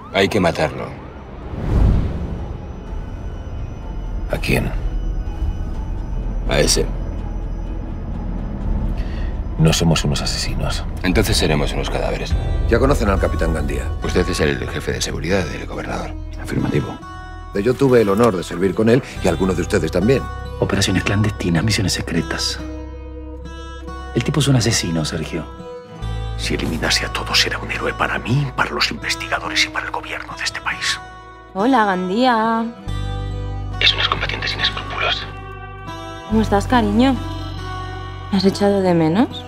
Hay que matarlo. ¿A quién? A ese. No somos unos asesinos. Entonces seremos unos cadáveres. Ya conocen al capitán Gandía. Usted es el jefe de seguridad del gobernador. Afirmativo. Yo tuve el honor de servir con él y algunos de ustedes también. Operaciones clandestinas, misiones secretas. El tipo es un asesino, Sergio. Si eliminase a todos, era un héroe para mí, para los investigadores y para el gobierno de este país. Hola, Gandía. Es un excombatiente sin escrúpulos. ¿Cómo estás, cariño? ¿Me has echado de menos?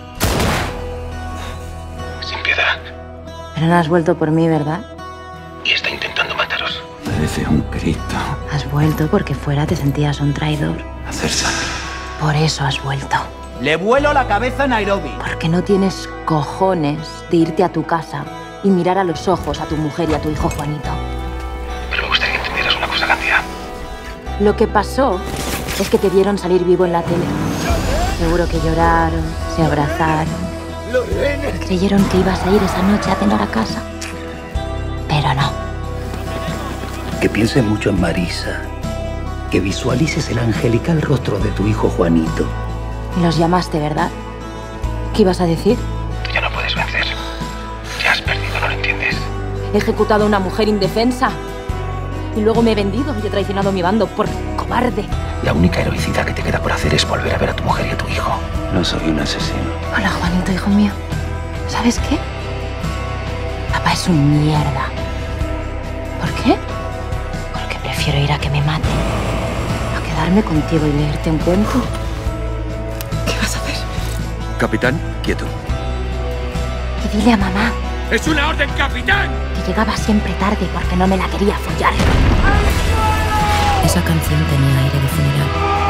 Sin piedad. Pero no has vuelto por mí, ¿verdad? Y está intentando mataros. Parece un Cristo. Has vuelto porque fuera te sentías un traidor. Hacer sangre. Por eso has vuelto. Le vuelo la cabeza a Nairobi. Porque no tienes cojones de irte a tu casa y mirar a los ojos a tu mujer y a tu hijo Juanito. Pero me gustaría que entendieras una cosa, Gandía. Lo que pasó es que te vieron salir vivo en la tele. Seguro que lloraron, se abrazaron. Creyeron que ibas a ir esa noche a cenar a casa. Pero no. Que pienses mucho en Marisa. Que visualices el angelical rostro de tu hijo Juanito. Los llamaste, ¿verdad? ¿Qué ibas a decir? Tú ya no puedes vencer. Ya has perdido, ¿no lo entiendes? He ejecutado a una mujer indefensa. Y luego me he vendido y he traicionado a mi bando por cobarde. La única heroicidad que te queda por hacer es volver a ver a tu mujer y a tu hijo. No soy un asesino. Hola, Juanito, hijo mío. ¿Sabes qué? Papá es un mierda. ¿Por qué? Porque prefiero ir a que me maten a quedarme contigo y leerte un cuento. ¿Qué vas a hacer? Capitán, quieto. Y dile a mamá ¡Es una orden, capitán! que llegaba siempre tarde porque no me la quería follar. Esa canción tenía aire de funeral.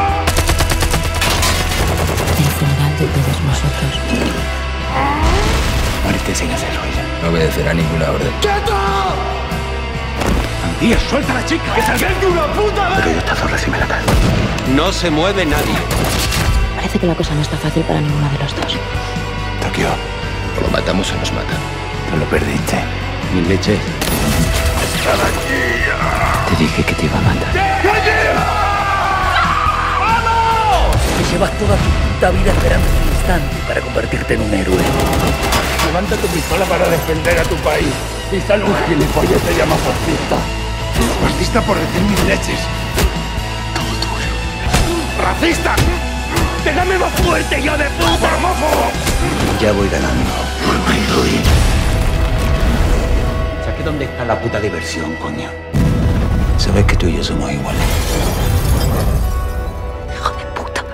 El funeral de todos nosotros. Muerte sin hacer ruido. No obedecerá ninguna orden. Gandía, suelta a la chica. ¡Que salga de una puta vez! Pero yo esta zorra sí me la cago. No se mueve nadie. Parece que la cosa no está fácil para ninguno de los dos. Tokio, O lo matamos o nos matan. tú lo perdiste. Mi leche. Te dije que te iba a matar. Que llevas toda tu puta vida esperando un instante para convertirte en un héroe. Levanta tu pistola para defender a tu país. Y sale un gilipollas te llama fascista. Fascista por decir mis leches. Todo tuyo. ¡Racista! ¡Déjame más fuerte, yo de puta! ¡Homófobo! Ya voy ganando. ¿Sabes dónde está la puta diversión, coño? Sabes que tú y yo somos iguales. ¡Hijo de puta!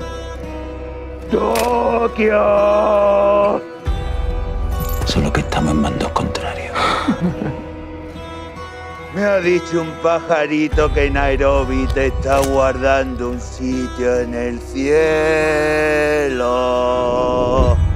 ¡Tokio! Solo que estamos en bandos contrarios. Me ha dicho un pajarito que Nairobi te está guardando un sitio en el cielo.